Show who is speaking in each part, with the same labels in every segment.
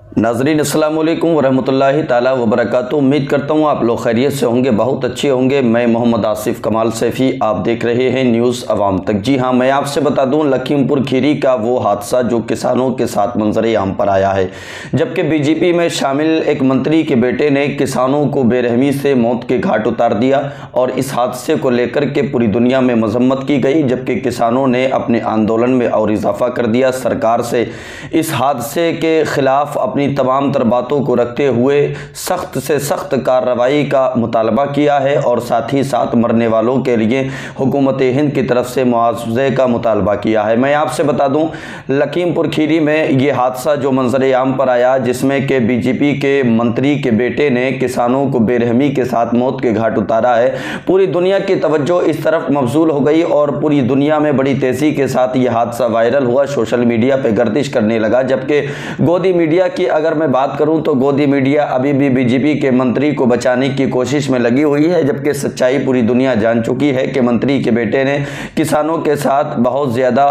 Speaker 1: नाज़रीन अस्सलाम वालेकुम वरहमतुल्लाहि ताला वबरकातुहू। उम्मीद करता हूँ आप लोग खैरियत से होंगे, बहुत अच्छे होंगे। मैं मोहम्मद आसिफ कमाल सैफ़ी, आप देख रहे हैं न्यूज़ अवाम तक। जी हाँ, मैं आपसे बता दूँ लखीमपुर खीरी का वो हादसा जो किसानों के साथ मंजरे आम पर आया है, जबकि बीजेपी में शामिल एक मंत्री के बेटे ने किसानों को बेरहमी से मौत के घाट उतार दिया और इस हादसे को लेकर के पूरी दुनिया में मजम्मत की गई, जबकि किसानों ने अपने आंदोलन में और इजाफा कर दिया। सरकार से इस हादसे के ख़िलाफ़ अपनी तमाम तर बातों को रखते हुए सख्त से सख्त कार्रवाई का मुतालबा किया है और साथ ही साथ मरने वालों के लिए हुकूमत हिंद की तरफ से मुआवजे का मुतालबा किया है। मैं आपसे बता दूं लखीमपुर खीरी में ये हादसा जो मंजर आम पर आया, जिसमें कि बीजेपी के मंत्री के बेटे ने किसानों को बेरहमी के साथ मौत के घाट उतारा है, पूरी दुनिया की तवज्जो इस तरफ मबजूल हो गई और पूरी दुनिया में बड़ी तेज़ी के साथ ये हादसा वायरल हुआ, सोशल मीडिया पर गर्दिश करने लगा। जबकि गोदी मीडिया की अगर मैं बात करूं तो गोदी मीडिया अभी भी बीजेपी के मंत्री को बचाने की कोशिश में लगी हुई है, जबकि सच्चाई पूरी दुनिया जान चुकी है कि मंत्री के बेटे ने किसानों के साथ बहुत ज़्यादा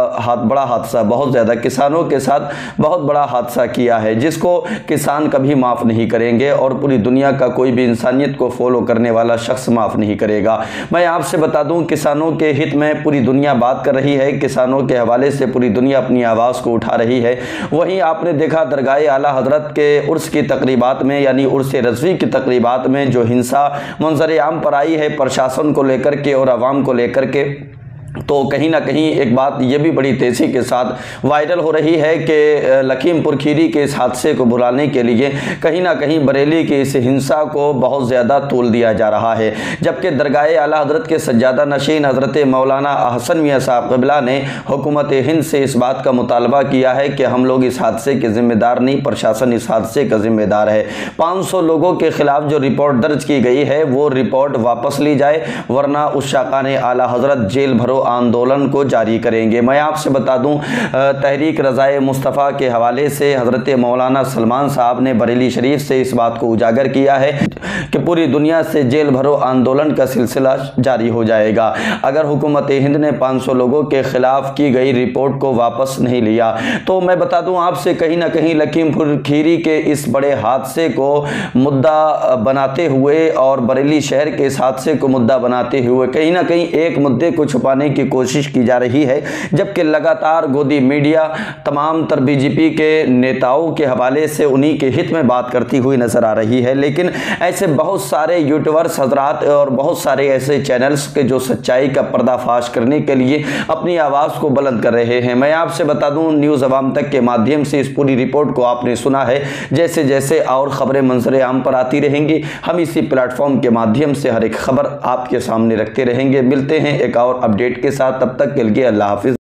Speaker 1: किसानों के साथ बहुत बड़ा हादसा किया है, जिसको किसान कभी माफ़ नहीं करेंगे और पूरी दुनिया का कोई भी इंसानियत को फॉलो करने वाला शख्स माफ़ नहीं करेगा। मैं आपसे बता दूं किसानों के हित में पूरी दुनिया बात कर रही है, किसानों के हवाले से पूरी दुनिया अपनी आवाज़ को उठा रही है। वहीं आपने देखा दरगाह आला हज़रत के उर्स की तकरीबात में, यानी उर्स रज़वी की तकरीबात में जो हिंसा मंजर आम पर आई है प्रशासन को लेकर के और आवाम को लेकर के, तो कहीं ना कहीं एक बात ये भी बड़ी तेज़ी के साथ वायरल हो रही है कि लखीमपुर खीरी के इस हादसे को भुलाने के लिए कहीं ना कहीं बरेली की इस हिंसा को बहुत ज़्यादा तोल दिया जा रहा है। जबकि दरगाह आला हज़रत के सज्जादा नशीन हज़रत मौलाना हसन मियाँ साहब क़िबला ने हुकूमत हिंद से इस बात का मुतालबा किया है कि हम लोग इस हादसे के ज़िम्मेदार नहीं, प्रशासन इस हादसे का ज़िम्मेदार है। 500 लोगों के ख़िलाफ़ जो रिपोर्ट दर्ज की गई है वो रिपोर्ट वापस ली जाए, वरना उस शाकान आला हज़रत जेल भरो आंदोलन को जारी करेंगे। मैं आपसे बता दूं तहरीक रज़ाए मुस्तफ़ा के हवाले से हज़रत मौलाना सलमान साहब ने बरेली शरीफ से इस बात को उजागर किया है कि पूरी दुनिया से जेल भरो आंदोलन का सिलसिला जारी हो जाएगा अगर हुकूमत हिंद ने 500 लोगों के ख़िलाफ़ की गई रिपोर्ट को वापस नहीं लिया। तो मैं बता दूं आपसे कहीं ना कहीं लखीमपुर खीरी के इस बड़े हादसे को मुद्दा बनाते हुए और बरेली शहर के इस हादसे को मुद्दा बनाते हुए कहीं ना कहीं एक मुद्दे को छुपाने की कोशिश की जा रही है, जबकि लगातार गोदी मीडिया तमाम तर बीजेपी के नेताओं के हवाले से उन्हीं के हित में बात करती हुई नजर आ रही है। लेकिन ऐसे बहुत सारे यूट्यूबर्स हजरात और बहुत सारे ऐसे चैनल्स के जो सच्चाई का पर्दाफाश करने के लिए अपनी आवाज़ को बुलंद कर रहे हैं। मैं आपसे बता दूं न्यूज़ अवाम तक के माध्यम से इस पूरी रिपोर्ट को आपने सुना है। जैसे जैसे और ख़बरें मंजर आम पर आती रहेंगी, हम इसी प्लेटफॉर्म के माध्यम से हर एक खबर आपके सामने रखते रहेंगे। मिलते हैं एक और अपडेट के साथ, तब तक के लिए अल्लाह हाफिज़।